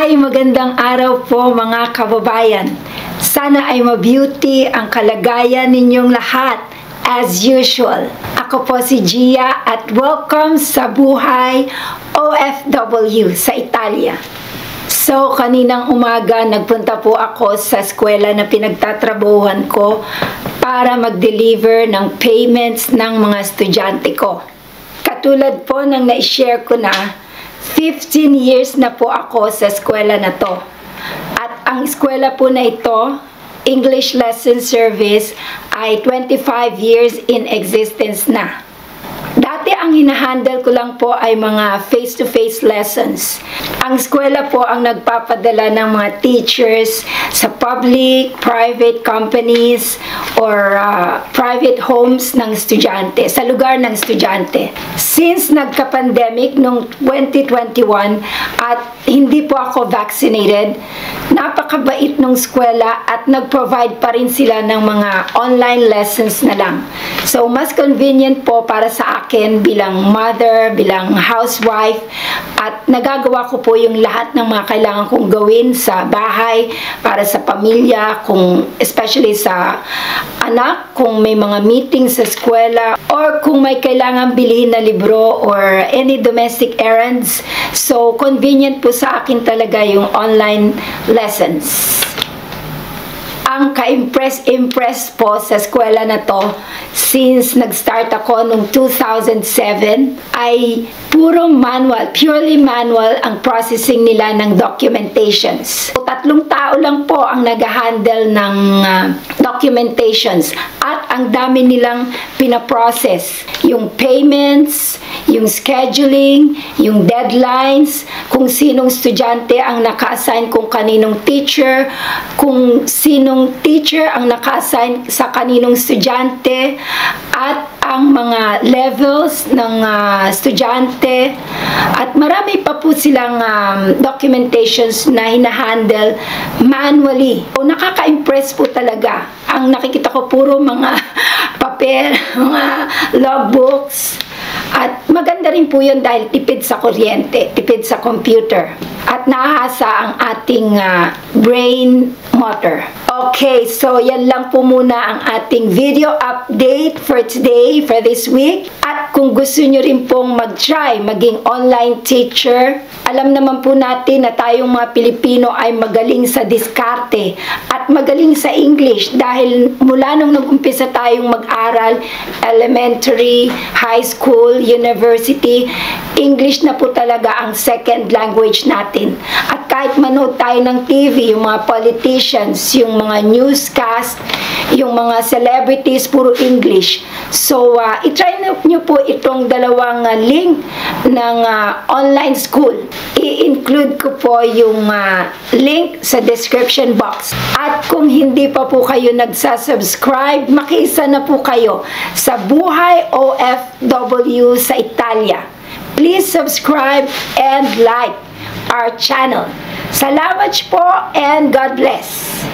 Magandang araw po mga kababayan. Sana ay mabeauty ang kalagayan ninyong lahat as usual. Ako po si Gia at welcome sa Buhay OFW sa Italia. So, kaninang umaga nagpunta po ako sa eskwela na pinagtatrabahuhan ko para mag-deliver ng payments ng mga estudyante ko. Katulad po ng na-share ko na, 15 years na po ako sa eskwela na to. At ang eskwela po na ito, English Lesson Service, ay 25 years in existence na. Dati ang hinahandle ko lang po ay mga face-to-face lessons. Ang eskwela po ang nagpapadala ng mga teachers sa public, private companies, or private homes ng estudyante, sa lugar ng estudyante. Since nagka-pandemic noong 2021 at hindi po ako vaccinated, napakabait ng eskwela at nag-provide pa rin sila ng mga online lessons na lang. So, mas convenient po para sa akin bilang mother, bilang housewife, at nagagawa ko po yung lahat ng mga kailangan kong gawin sa bahay, para sa pamilya, especially sa anak, kung may mga meetings sa eskwela, or kung may kailangan bilhin na libro or any domestic errands. So, convenient po sa akin talaga yung online lessons. Ang ka-impress po sa eskwela na to, since nag-start ako noong 2007, ay puro manual, purely manual ang processing nila ng documentations. 3 tao lang po ang nag-handle ng documentations at ang dami nilang pinaprocess. Yung payments, yung scheduling, yung deadlines, kung sinong estudyante ang naka-assign kung kaninong teacher, kung sinong teacher ang naka-assign sa kaninong estudyante, at ang mga levels ng estudyante, at marami pa po silang documentations na hinahandle manually. O nakaka-impress po talaga. Ang nakikita ko puro mga papel, mga logbooks. At maganda rin po yun dahil tipid sa kuryente, tipid sa computer. At nahasa ang ating brain motor. Okay, so yan lang po muna ang ating video update for today, for this week. At kung gusto nyo rin pong mag-try, maging online teacher, alam naman po natin na tayong mga Pilipino ay magaling sa diskarte at magaling sa English dahil mula nung nag-umpisa tayong mag-aral, elementary, high school, university, English na po talaga ang second language natin. At kahit manood tayo ng TV, yung mga politicians, yung mga newscast, yung mga celebrities, puro English. So, itry nyo po itong dalawang link ng online school. I-include ko po yung link sa description box. At kung hindi pa po kayo nagsasubscribe, makiisa na po kayo sa Buhay OFW sa Italia. Please subscribe and like our channel. Salamat po and God bless.